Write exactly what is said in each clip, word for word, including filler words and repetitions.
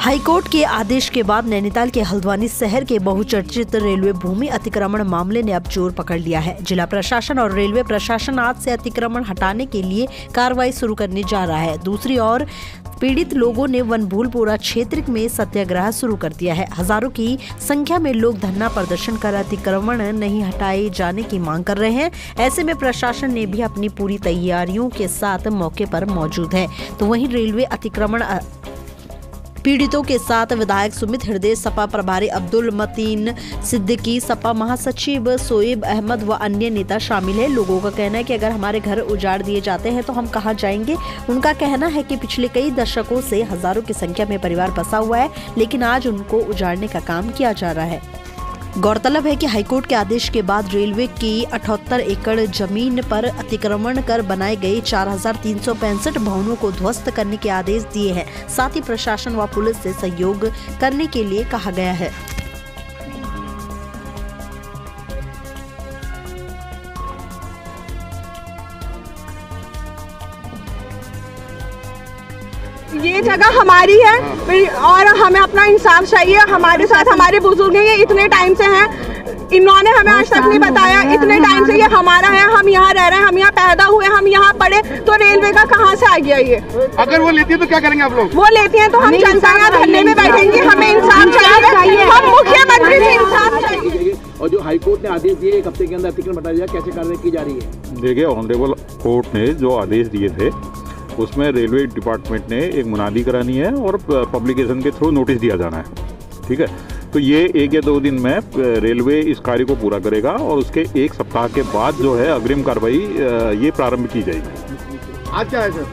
High court के आदेश के बाद नैनीताल के हल्द्वानी शहर के बहुचर्चित रेलवे भूमि अतिक्रमण मामले ने अब जोर पकड़ लिया है। जिला प्रशासन और रेलवे प्रशासन आज से अतिक्रमण हटाने के लिए कार्रवाई शुरू करने जा रहा है। दूसरी ओर पीड़ित लोगों ने वनभूलपुरा क्षेत्र में सत्याग्रह शुरू कर दिया है। हजारों की संख्या में लोग धरना प्रदर्शन कर अतिक्रमण नहीं हटाए जाने की मांग कर रहे हैं। ऐसे में प्रशासन ने भी अपनी पूरी तैयारियों के साथ मौके पर मौजूद है। तो वहीं रेलवे अतिक्रमण पीड़ितों के साथ विधायक सुमित हृदय, सपा प्रभारी अब्दुल मतीन सिद्दीकी, सपा महासचिव सोएब अहमद व अन्य नेता शामिल है। लोगों का कहना है कि अगर हमारे घर उजाड़ दिए जाते हैं तो हम कहां जाएंगे। उनका कहना है कि पिछले कई दशकों से हजारों की संख्या में परिवार बसा हुआ है, लेकिन आज उनको उजाड़ने का काम किया जा रहा है। गौरतलब है कि हाईकोर्ट के आदेश के बाद रेलवे की अठहत्तर एकड़ जमीन पर अतिक्रमण कर बनाए गए चार हजार तीन सौ पैंसठ भवनों को ध्वस्त करने के आदेश दिए हैं। साथ ही प्रशासन व पुलिस से सहयोग करने के लिए कहा गया है। ये जगह हमारी है और हमें अपना इंसाफ चाहिए। हमारे साथ हमारे बुजुर्ग हैं, ये इतने टाइम से हैं, इन्होंने हमें आज तक नहीं बताया। इतने टाइम से ये हमारा है, हम यहाँ रह रहे हैं, हम यहाँ पैदा हुए, हम यहाँ पढ़े, तो रेलवे का कहाँ से आ गया ये? अगर वो लेती है तो क्या करेंगे आप लोग? वो लेती है तो हम जनता यहाँ धरने में बैठेंगे। हमें इंसाफ चाहिए, हम मुख्यमंत्री से इंसाफ चाहिए। और जो हाईकोर्ट ने आदेश दिए एक हफ्ते के अंदर अतिक्रमण हटा दिया, कैसे कार्रवाई की जा रही है? देखिए, ऑनरेबल कोर्ट ने जो आदेश दिए थे उसमें रेलवे डिपार्टमेंट ने एक मुनादी करानी है और पब्लिकेशन के थ्रू नोटिस दिया जाना है। ठीक है, तो ये एक या दो दिन में रेलवे इस कार्य को पूरा करेगा और उसके एक सप्ताह के बाद जो है अग्रिम कार्रवाई ये प्रारंभ की जाएगी। आज क्या है सर?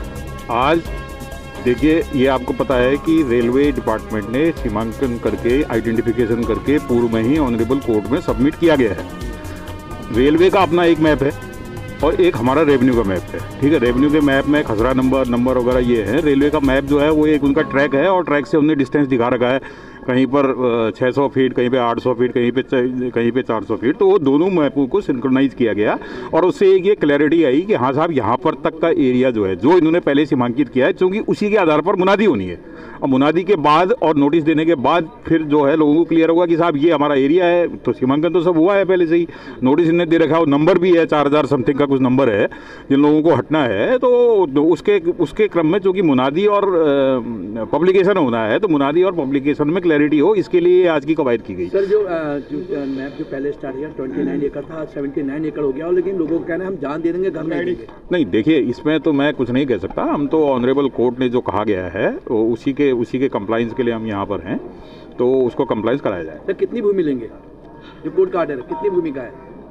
आज देखिए, ये आपको पता है कि रेलवे डिपार्टमेंट ने सीमांकन करके आइडेंटिफिकेशन करके पूर्व में ही ऑनरेबल कोर्ट में सबमिट किया गया है। रेलवे का अपना एक मैप है और एक हमारा रेवेन्यू का मैप है। ठीक है, रेवेन्यू के मैप में खसरा नंबर नंबर वगैरह ये है। रेलवे का मैप जो है वो एक उनका ट्रैक है और ट्रैक से उन्होंने डिस्टेंस दिखा रखा है, कहीं पर छह सौ फीट, कहीं पे आठ सौ फीट, कहीं पे कहीं पे चार सौ फीट। तो वो दोनों मैपों को सिंक्रोनाइज किया गया और उससे एक ये क्लैरिटी आई कि हाँ साहब, यहाँ पर तक का एरिया जो है जो इन्होंने पहले सीमांकित किया है, क्योंकि उसी के आधार पर मुनादी होनी है। और मुनादी के बाद और नोटिस देने के बाद फिर जो है लोगों को क्लियर होगा कि साहब ये हमारा एरिया है। तो सीमांकन तो सब हुआ है पहले से ही, नोटिस इन्हें दे रखा है, नंबर भी है, चार हज़ार समथिंग का कुछ नंबर है जिन लोगों को हटना है। तो उसके उसके क्रम में चूँकि मुनादी और पब्लिकेशन होना है, तो मुनादी और पब्लिकेशन में क्लैरिटी हो, इसके लिए आज की कवायद की गई। सर, जो मैप जो पहले स्टार्ट किया उनतीस एकड़ था, उन्यासी एकड़ हो गया, लेकिन लोगों का कहना है हम जान दे देंगे, घर में देंगे। नहीं, देखिए, इसमें तो मैं कुछ नहीं कह सकता। हम तो ऑनरेबल कोर्ट ने जो कहा गया है उसी के उसी के कंप्लाइंस के लिए हम यहाँ पर हैं, तो उसको कंप्लाइंस कराया जाए। सर, कितनी भूमि लेंगे? जो कोर्ट का ऑर्डर है, कितनी भूमि का है?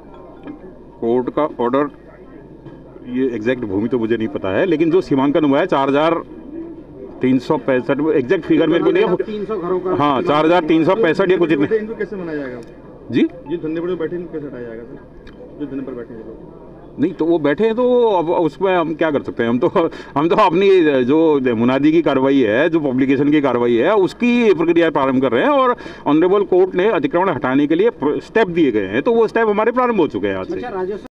कोर्ट का ऑर्डर, ये एग्जैक्ट भूमि तो मुझे नहीं पता है, लेकिन जो सीमांकन हुआ है चार हजार तीन सौ पैंसठ एग्जैक्ट फिगर मेरे को नहीं है। तीन सौ घरों का, हाँ, चार हजार तीन सौ पैंसठ या कुछ इतने। इनको कैसे मनाया जाएगा जी? ये धंधे पर बैठे इनको कैसे हटाया जाएगा सर? जो धंधे पर बैठे हैं लोग नहीं, तो वो बैठे हैं तो अब उसमें हम क्या कर सकते हैं? हम तो हम तो अपनी जो मुनादी की कार्रवाई है, जो पब्लिकेशन की कार्रवाई है, उसकी प्रक्रिया प्रारंभ कर रहे हैं और ऑनरेबल कोर्ट ने अतिक्रमण हटाने के लिए स्टेप दिए गए हैं, तो वो स्टेप हमारे प्रारंभ हो चुके हैं आज से।